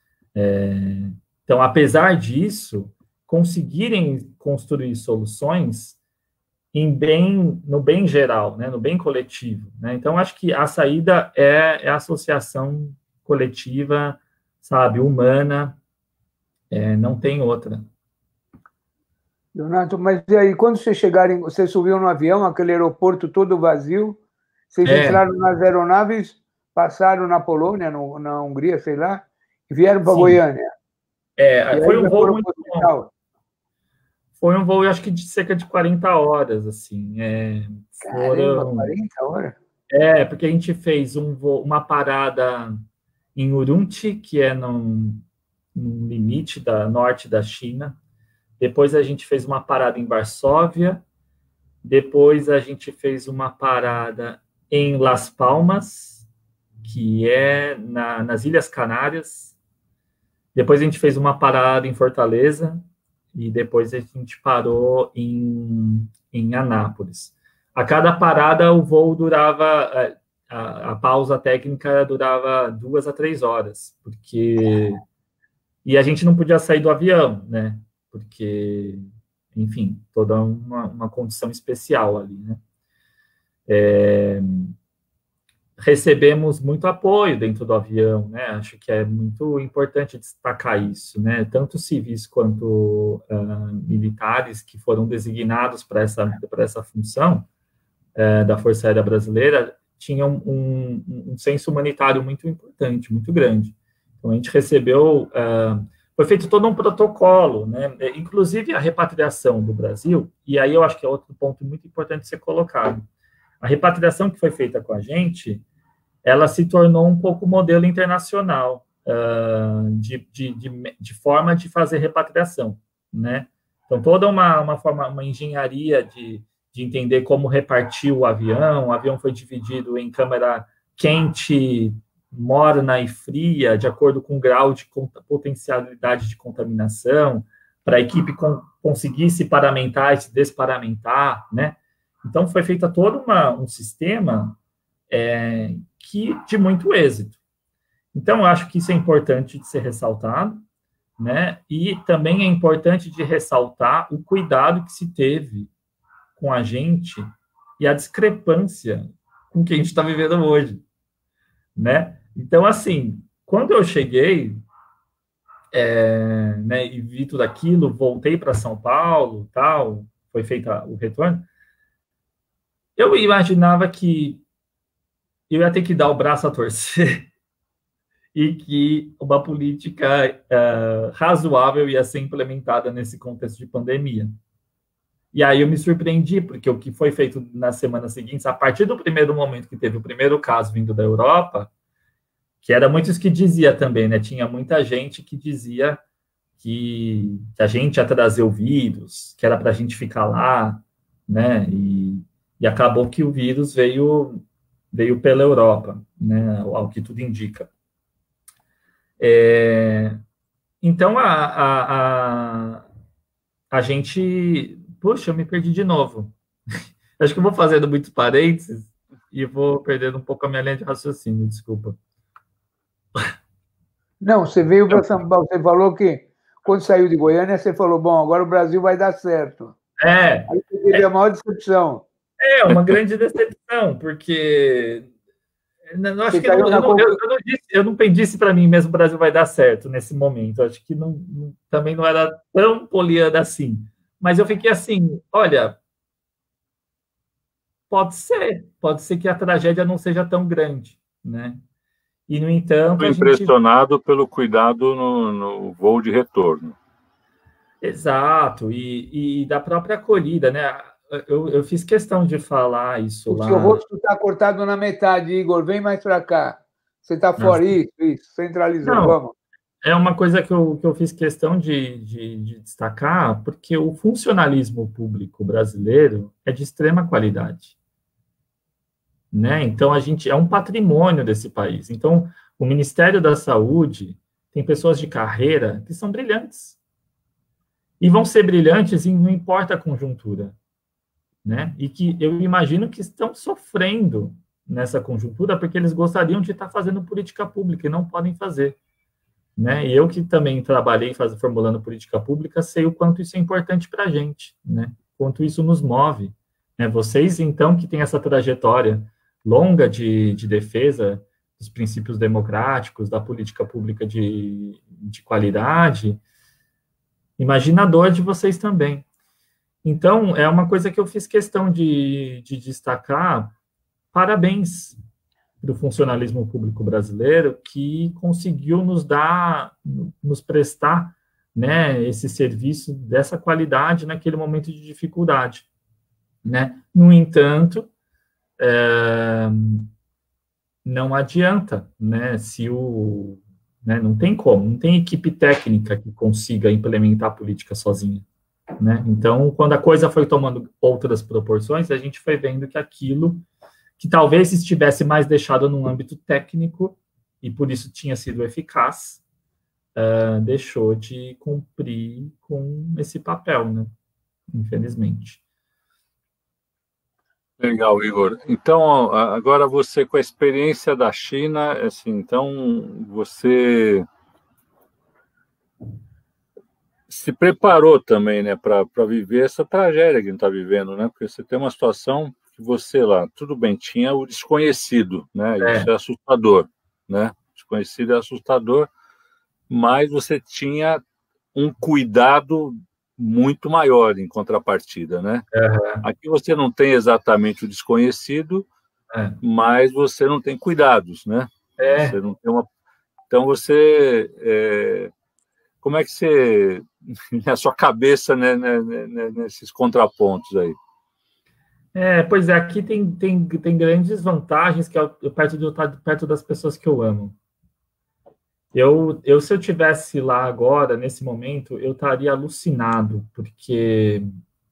É, então, apesar disso, conseguirem construir soluções em bem, no bem geral, né, no bem coletivo, né? Então, acho que a saída é, é a associação coletiva, sabe, humana, é, não tem outra. Donato, mas e aí, quando vocês chegarem, vocês subiram no avião, aquele aeroporto todo vazio, vocês é. entraram nas aeronaves, passaram na Polônia, no, na Hungria, sei lá, e vieram para Goiânia. É, foi um voo muito bom. Foi um voo, eu acho que de cerca de quarenta horas, assim. É, foram... Caramba, quarenta horas? É, porque a gente fez um voo, uma parada em Urumqi, que é no, no limite da norte da China. Depois a gente fez uma parada em Varsóvia. Depois a gente fez uma parada em Las Palmas, que é na, nas Ilhas Canárias. Depois a gente fez uma parada em Fortaleza. E depois a gente parou em, em Anápolis. A cada parada, o voo durava, a, a pausa técnica durava duas a três horas, porque... E a gente não podia sair do avião, né? Porque, enfim, toda uma, uma condição especial ali, né? É... Recebemos muito apoio dentro do avião, né? Acho que é muito importante destacar isso, né? Tanto civis quanto uh, militares que foram designados para essa, para essa função uh, da Força Aérea Brasileira tinham um, um, um senso humanitário muito importante, muito grande. Então, a gente recebeu... Uh, foi feito todo um protocolo, né? Inclusive a repatriação do Brasil, e aí eu acho que é outro ponto muito importante ser colocado. A repatriação que foi feita com a gente, ela se tornou um pouco modelo internacional uh, de, de, de, de forma de fazer repatriação, né? Então, toda uma, uma forma, uma engenharia de, de entender como repartir o avião. O avião foi dividido em câmara quente, morna e fria, de acordo com o grau de potencialidade de contaminação, para a equipe com, conseguir se paramentar e se desparamentar, né? Então, foi feita todo uma, um sistema é, que, de muito êxito. Então, eu acho que isso é importante de ser ressaltado, né? E também é importante de ressaltar o cuidado que se teve com a gente e a discrepância com o que a gente está vivendo hoje, né? Então, assim, quando eu cheguei é, né, e vi tudo aquilo, voltei para São Paulo, tal, foi feito o retorno, eu imaginava que eu ia ter que dar o braço a torcer e que uma política uh, razoável ia ser implementada nesse contexto de pandemia. E aí eu me surpreendi, porque o que foi feito nas semanas seguintes, a partir do primeiro momento que teve o primeiro caso vindo da Europa, que era muito isso que dizia também, né? Tinha muita gente que dizia que a gente ia trazer o vírus, que era para a gente ficar lá, né? E, e acabou que o vírus veio, veio pela Europa, né? Ao que tudo indica. É, então, a, a, a, a gente... Puxa, eu me perdi de novo. Acho que eu vou fazendo muitos parênteses e vou perdendo um pouco a minha linha de raciocínio, desculpa. Não, você veio para São Paulo, você falou que quando saiu de Goiânia, você falou, bom, agora o Brasil vai dar certo. É. Aí você teve é, a maior decepção. É, uma grande decepção, porque... Eu acho que não, eu, não, eu, eu, não disse, eu não disse para mim mesmo que o Brasil vai dar certo nesse momento. Eu acho que não, não, também não era tão poliana assim. Mas eu fiquei assim, olha, pode ser, pode ser que a tragédia não seja tão grande, né? E, no entanto... Estou impressionado gente... pelo cuidado no, no voo de retorno. Exato, e, e da própria acolhida, né? Eu, eu fiz questão de falar isso o lá. O seu rosto está cortado na metade, Igor, vem mais para cá. Você está fora, isso, isso, centralizou, não, vamos. É uma coisa que eu, que eu fiz questão de, de, de destacar, porque o funcionalismo público brasileiro é de extrema qualidade. Né? Então, a gente é um patrimônio desse país. Então, o Ministério da Saúde tem pessoas de carreira que são brilhantes. E vão ser brilhantes e não importa a conjuntura. Né? E que eu imagino que estão sofrendo nessa conjuntura porque eles gostariam de estar fazendo política pública e não podem fazer. Né? E eu que também trabalhei faz, formulando política pública, sei o quanto isso é importante para a gente, né? Quanto isso nos move. Né? Vocês, então, que têm essa trajetória longa de, de defesa dos princípios democráticos, da política pública de, de qualidade, imagina a dor de vocês também. Então, é uma coisa que eu fiz questão de, de destacar. Parabéns do funcionalismo público brasileiro, que conseguiu nos dar, nos prestar né, esse serviço dessa qualidade naquele momento de dificuldade, né? No entanto, é, não adianta, né, se o, né, não tem como, não tem equipe técnica que consiga implementar a política sozinha, né? Então, quando a coisa foi tomando outras proporções, a gente foi vendo que aquilo que talvez estivesse mais deixado no âmbito técnico, e por isso tinha sido eficaz, uh, deixou de cumprir com esse papel, né? Infelizmente. Legal, Igor. Então, agora você, com a experiência da China, assim, então, você se preparou também, né, para viver essa tragédia que a gente está vivendo, né? Porque você tem uma situação que você lá, tudo bem, tinha o desconhecido, né? É. Isso é assustador, né? Desconhecido é assustador, mas você tinha um cuidado muito maior em contrapartida, né? Uhum. Aqui você não tem exatamente o desconhecido, é. mas você não tem cuidados, né? É. Você não tem uma... Então você... É... Como é que você... a sua cabeça, né, né, né, nesses contrapontos aí? É, pois é, aqui tem, tem, tem grandes vantagens que eu, eu perto, de, perto das pessoas que eu amo. Eu, eu, se eu tivesse lá agora, nesse momento, eu estaria alucinado, porque,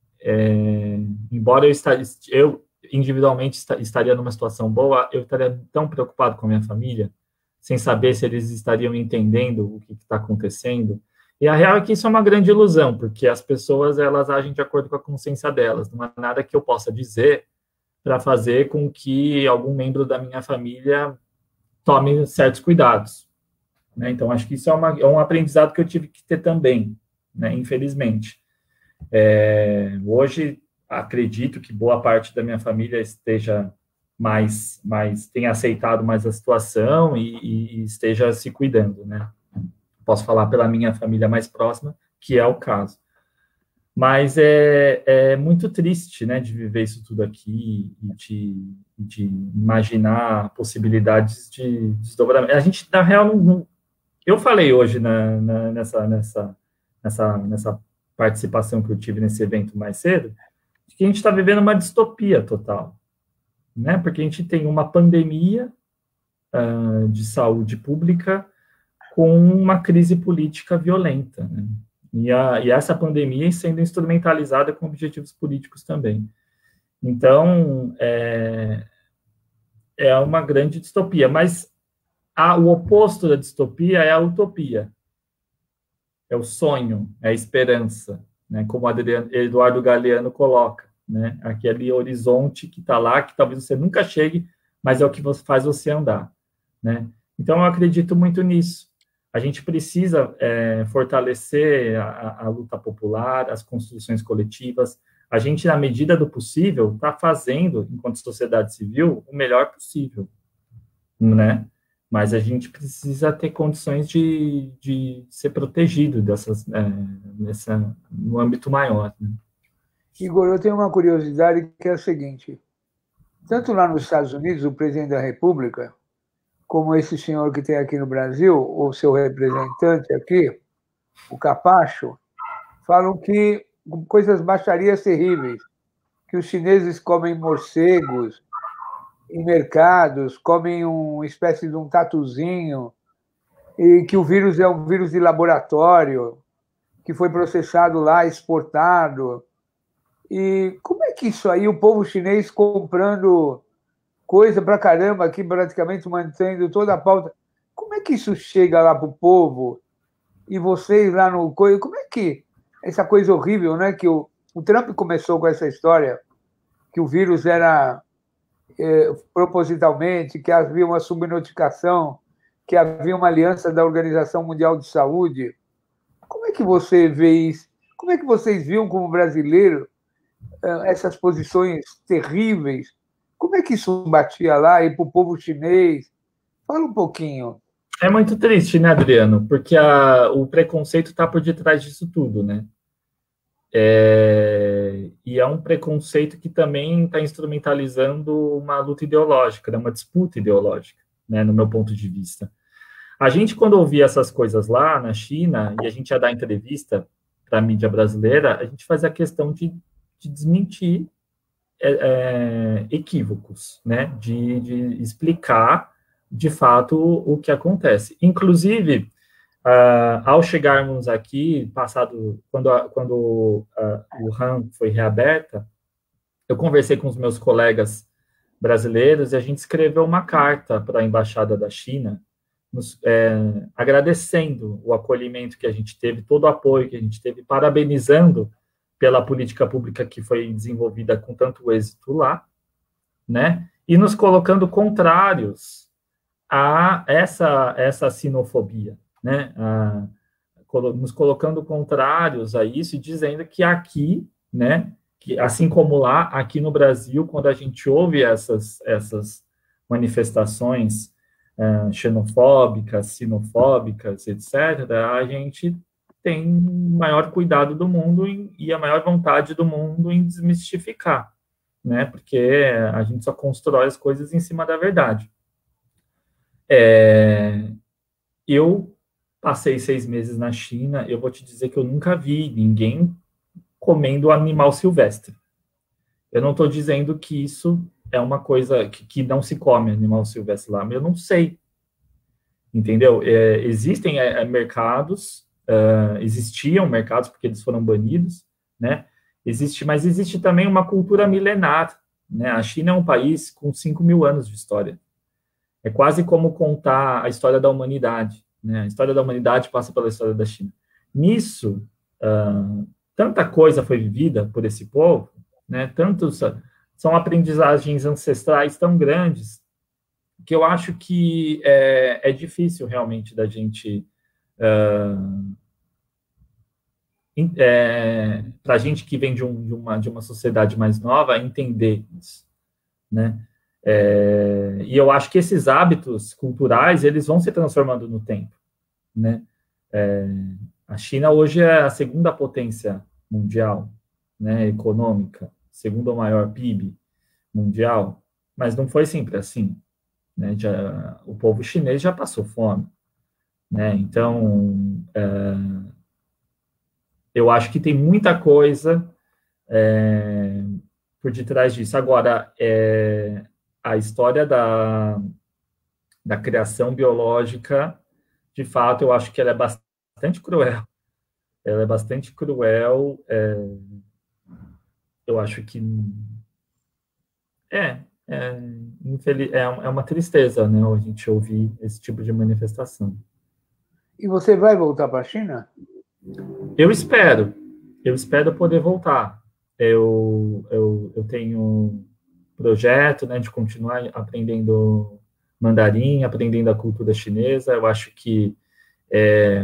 é, embora eu, estaria, eu individualmente estaria numa situação boa, eu estaria tão preocupado com a minha família, sem saber se eles estariam entendendo o que está acontecendo. E a real é que isso é uma grande ilusão, porque as pessoas, elas agem de acordo com a consciência delas. Não há nada que eu possa dizer para fazer com que algum membro da minha família tome certos cuidados. Né? Então, acho que isso é, uma, é um aprendizado que eu tive que ter também, né? Infelizmente. É, hoje, acredito que boa parte da minha família esteja mais, mais tenha aceitado mais a situação e, e esteja se cuidando, né? Posso falar pela minha família mais próxima, que é o caso. Mas é, é muito triste, né, de viver isso tudo aqui e de, de imaginar possibilidades de desdobramento. A gente, na real, não, não, eu falei hoje na, na, nessa, nessa, nessa, nessa participação que eu tive nesse evento mais cedo, que a gente está vivendo uma distopia total, né, porque a gente tem uma pandemia uh, de saúde pública com uma crise política violenta, né? E, a, e essa pandemia sendo instrumentalizada com objetivos políticos também. Então, é, é uma grande distopia, mas a, o oposto da distopia é a utopia, é o sonho, é a esperança, né? Como o Adriano, Eduardo Galeano coloca, né? Aquele horizonte que está lá, que talvez você nunca chegue, mas é o que faz você andar, né? Então, eu acredito muito nisso. A gente precisa é, fortalecer a, a luta popular, as construções coletivas. A gente, na medida do possível, está fazendo, enquanto sociedade civil, o melhor possível, né? Mas a gente precisa ter condições de, de ser protegido dessas, é, nessa, no âmbito maior, né? Igor, eu tenho uma curiosidade que é a seguinte. Tanto lá nos Estados Unidos, o presidente da República, como esse senhor que tem aqui no Brasil, o seu representante aqui, o Capacho, falam que coisas baixarias terríveis, que os chineses comem morcegos em mercados, comem uma espécie de um tatuzinho, e que o vírus é um vírus de laboratório, que foi processado lá, exportado. E como é que isso aí, o povo chinês comprando coisa pra caramba aqui, praticamente mantendo toda a pauta. Como é que isso chega lá pro povo? E vocês lá no... Como é que... Essa coisa horrível, né? Que o, o Trump começou com essa história, que o vírus era é, propositalmente, que havia uma subnotificação, que havia uma aliança da Organização Mundial de Saúde. Como é que você vê isso? Como é que vocês viam como brasileiro essas posições terríveis? Como é que isso batia lá e para o povo chinês? Fala um pouquinho. É muito triste, né, Adriano? Porque a, o preconceito está por detrás disso tudo, né? É, e é um preconceito que também está instrumentalizando uma luta ideológica, né, uma disputa ideológica, né, no meu ponto de vista. A gente, quando ouvia essas coisas lá na China, e a gente ia dar entrevista para a mídia brasileira, a gente fazia questão de, de desmentir é, é, equívocos, né? De, de explicar, de fato, o, o que acontece. Inclusive, uh, ao chegarmos aqui, passado, quando, a, quando uh, o Wuhan foi reaberta, eu conversei com os meus colegas brasileiros e a gente escreveu uma carta para a Embaixada da China, nos, é, agradecendo o acolhimento que a gente teve, todo o apoio que a gente teve, parabenizando pela política pública que foi desenvolvida com tanto êxito lá, né? E nos colocando contrários a essa, essa sinofobia, né? A, nos colocando contrários a isso e dizendo que aqui, né? Que assim como lá, aqui no Brasil, quando a gente ouve essas, essas manifestações Uh, xenofóbicas, sinofóbicas, etcétera, a gente tem o maior cuidado do mundo em, e a maior vontade do mundo em desmistificar, né? Porque a gente só constrói as coisas em cima da verdade. É, eu passei seis meses na China, eu vou te dizer que eu nunca vi ninguém comendo animal silvestre. Eu não estou dizendo que isso é uma coisa que, que não se come animal silvestre lá, mas eu não sei, entendeu? É, existem é, mercados, é, existiam mercados porque eles foram banidos, né? Existe, mas existe também uma cultura milenar, né? A China é um país com cinco mil anos de história. É quase como contar a história da humanidade, né? A história da humanidade passa pela história da China. Nisso, uh, tanta coisa foi vivida por esse povo, né? Tantos... São aprendizagens ancestrais tão grandes que eu acho que é, é difícil realmente da gente, uh, é, para a gente que vem de, um, de, uma, de uma sociedade mais nova, entender isso, né? É, e eu acho que esses hábitos culturais, eles vão se transformando no tempo, né? É, a China hoje é a segunda potência mundial, né, econômica, segundo o maior P I B mundial, mas não foi sempre assim, né? Já, o povo chinês já passou fome, né? Então, é, eu acho que tem muita coisa é, por detrás disso. Agora, é, a história da, da criação biológica, de fato, eu acho que ela é bastante cruel. Ela é bastante cruel, é, eu acho que é, é, infeliz, é, é uma tristeza, né, a gente ouvir esse tipo de manifestação. E você vai voltar para a China? Eu espero, eu espero poder voltar. Eu, eu, eu tenho projeto, né, de continuar aprendendo mandarim, aprendendo a cultura chinesa. Eu acho que é,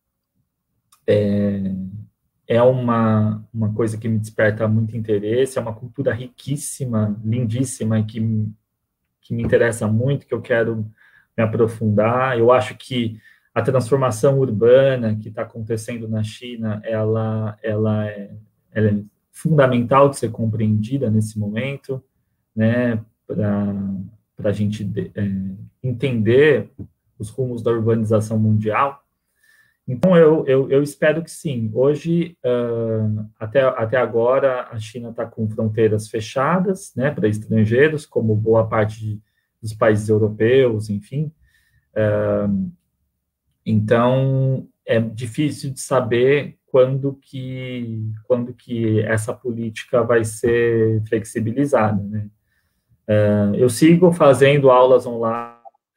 é, é uma, uma coisa que me desperta muito interesse, é uma cultura riquíssima, lindíssima, e que, que me interessa muito, que eu quero me aprofundar. Eu acho que a transformação urbana que está acontecendo na China, ela, ela, é, ela é fundamental de ser compreendida nesse momento, né, para a gente é, entender os rumos da urbanização mundial. Então, eu, eu, eu espero que sim. Hoje, uh, até, até agora, a China está com fronteiras fechadas, né, para estrangeiros, como boa parte de, dos países europeus, enfim. Uh, então, é difícil de saber quando que, quando que essa política vai ser flexibilizada, né. Uh, eu sigo fazendo aulas online,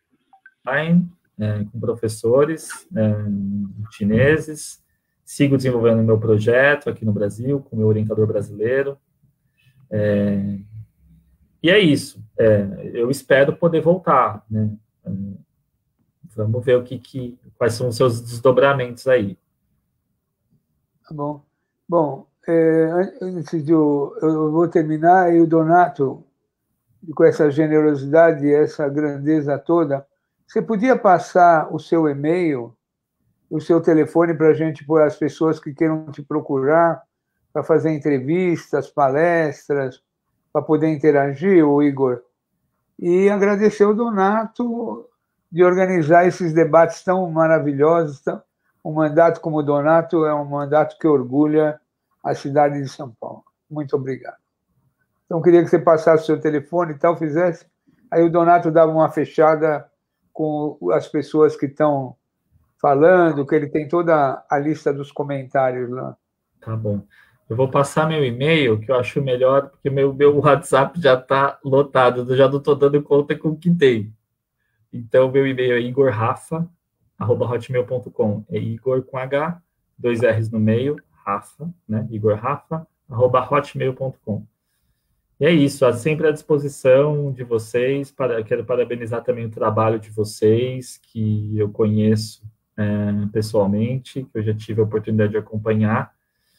É, com professores é, chineses, sigo desenvolvendo meu projeto aqui no Brasil, com meu orientador brasileiro, é, e é isso, é, eu espero poder voltar, né, é, vamos ver o que, que, quais são os seus desdobramentos aí. Tá bom. Bom, é, antes de eu, eu vou terminar, e o Donato, com essa generosidade e essa grandeza toda, você podia passar o seu e-mail, o seu telefone para a gente, para as pessoas que queiram te procurar, para fazer entrevistas, palestras, para poder interagir, o Igor? E agradecer o Donato de organizar esses debates tão maravilhosos. Tão... Um mandato como o Donato é um mandato que orgulha a cidade de São Paulo. Muito obrigado. Então, queria que você passasse o seu telefone e tal, fizesse. Aí o Donato dava uma fechada com as pessoas que estão falando, que ele tem toda a lista dos comentários lá. Tá bom. Eu vou passar meu e-mail, que eu acho melhor, porque meu, meu WhatsApp já está lotado, eu já não estou dando conta com o que tem. Então, meu e-mail é igorrafa, arroba hotmail ponto com. É Igor com H, dois R's no meio, Rafa, né? igorrafa, arroba hotmail ponto com. E é isso, sempre à disposição de vocês. Para, quero parabenizar também o trabalho de vocês, que eu conheço é, pessoalmente, que eu já tive a oportunidade de acompanhar.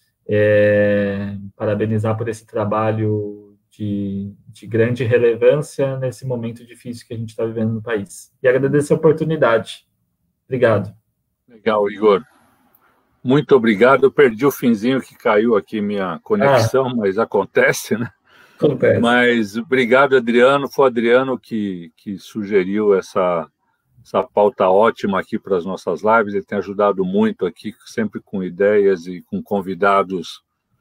É, parabenizar por esse trabalho de, de grande relevância nesse momento difícil que a gente está vivendo no país. E agradecer a oportunidade. Obrigado. Legal, Igor. Muito obrigado. Eu perdi o finzinho que caiu aqui minha conexão, ah. mas acontece, né? Acontece. Mas obrigado, Adriano. Foi o Adriano que, que sugeriu essa, essa pauta ótima aqui para as nossas lives. Ele tem ajudado muito aqui, sempre com ideias e com convidados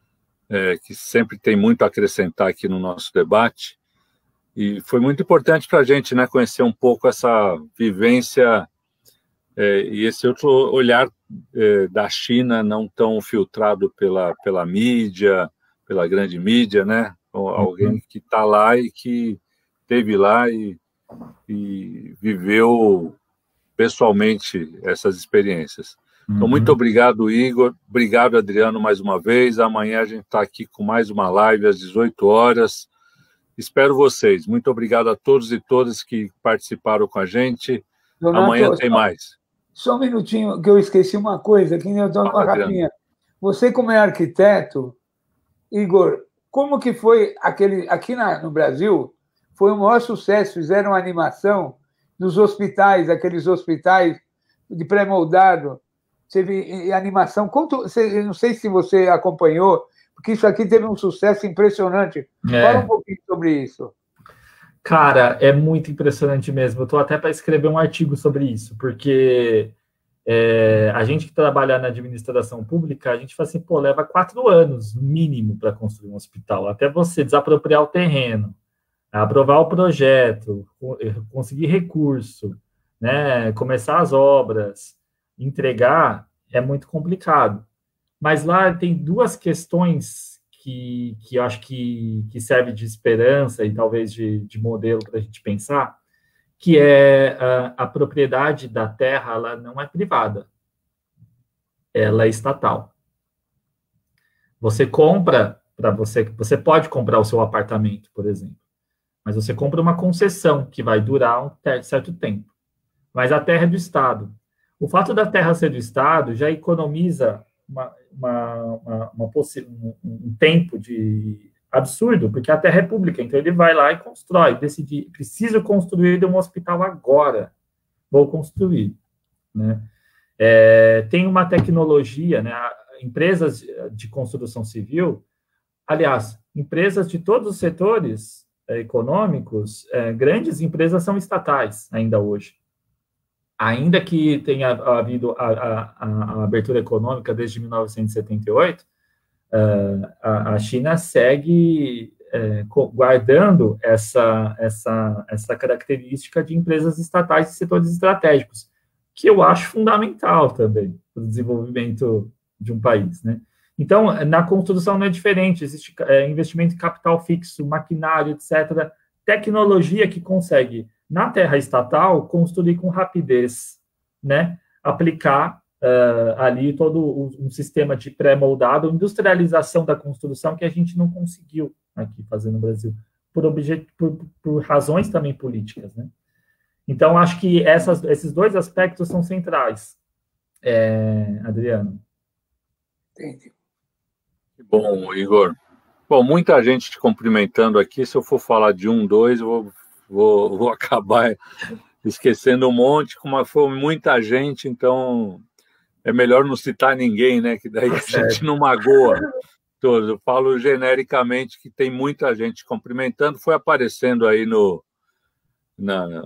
é, que sempre tem muito a acrescentar aqui no nosso debate. E foi muito importante para a gente, né, conhecer um pouco essa vivência é, e esse outro olhar é, da China não tão filtrado pela, pela mídia, pela grande mídia, né? Alguém que está lá e que esteve lá e, e viveu pessoalmente essas experiências. Então, muito obrigado, Igor. Obrigado, Adriano, mais uma vez. Amanhã a gente está aqui com mais uma live às dezoito horas. Espero vocês. Muito obrigado a todos e todas que participaram com a gente. Donato, amanhã tem só, mais. Só um minutinho, que eu esqueci uma coisa, que eu estou com a Rafinha. Você, como é arquiteto, Igor, como que foi aquele... Aqui na, no Brasil, foi um maior sucesso. Fizeram uma animação dos hospitais, aqueles hospitais de pré-moldado. Teve animação. Conto, não sei se você acompanhou, porque isso aqui teve um sucesso impressionante. É. Fala um pouquinho sobre isso. Cara, é muito impressionante mesmo. Eu estou até para escrever um artigo sobre isso, porque... É, a gente que trabalha na administração pública, a gente fala assim, pô, leva quatro anos mínimo para construir um hospital, até você desapropriar o terreno, aprovar o projeto, conseguir recurso, né, começar as obras, entregar, é muito complicado. Mas lá tem duas questões que, que eu acho que, que serve de esperança e talvez de, de modelo para a gente pensar, que é a, a propriedade da terra, ela não é privada, ela é estatal. Você compra, para você, você pode comprar o seu apartamento, por exemplo, mas você compra uma concessão que vai durar um certo tempo, mas a terra é do Estado. O fato da terra ser do Estado já economiza uma, uma, uma, uma um, um tempo de... absurdo, porque a terra é pública, então ele vai lá e constrói, decide, preciso construir um hospital agora, vou construir, né? É, tem uma tecnologia, né? Empresas de construção civil, aliás, empresas de todos os setores é, econômicos, é, grandes empresas são estatais ainda hoje, ainda que tenha havido a, a, a abertura econômica desde mil novecentos e setenta e oito, Uh, a, a China segue é, guardando essa, essa, essa característica de empresas estatais de setores estratégicos, que eu acho fundamental também para o desenvolvimento de um país, né? Então, na construção não é diferente, existe é, investimento em capital fixo, maquinário, etcétera, tecnologia que consegue, na terra estatal, construir com rapidez, né? Aplicar Uh, ali todo um sistema de pré-moldado, industrialização da construção que a gente não conseguiu aqui fazer no Brasil, por, objet... por, por razões também políticas, né? Então, acho que essas, esses dois aspectos são centrais, é, Adriano. Entendi. Bom, Igor. Bom, muita gente te cumprimentando aqui. Se eu for falar de um, dois, eu vou, vou, vou acabar esquecendo um monte, como foi muita gente, então... É melhor não citar ninguém, né? Que daí a gente não magoa todos. Eu falo genericamente que tem muita gente cumprimentando. Foi aparecendo aí no, na,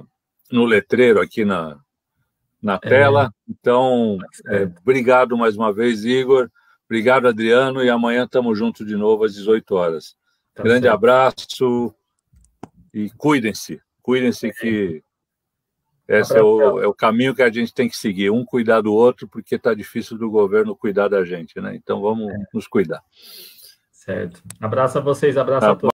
no letreiro aqui na, na tela. É. Então, é, obrigado mais uma vez, Igor. Obrigado, Adriano. E amanhã estamos juntos de novo às dezoito horas. Tá Grande certo. Abraço e cuidem-se. Cuidem-se que esse é o, é o caminho que a gente tem que seguir. Um cuidar do outro, porque está difícil do governo cuidar da gente, né? Então, vamos é. nos cuidar. Certo. Abraço a vocês, abraço tá. a todos.